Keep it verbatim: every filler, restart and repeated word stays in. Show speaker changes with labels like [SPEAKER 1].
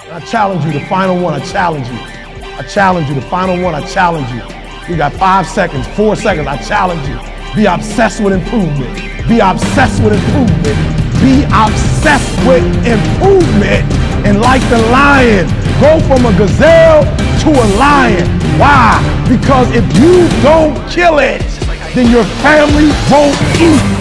[SPEAKER 1] I challenge you, the final one, I challenge you. I challenge you, the final one, I challenge you. You got five seconds, four seconds, I challenge you. Be obsessed with improvement. Be obsessed with improvement. Be obsessed with improvement. And like the lion, go from a gazelle to a lion. Why? Because if you don't kill it, then your family won't eat.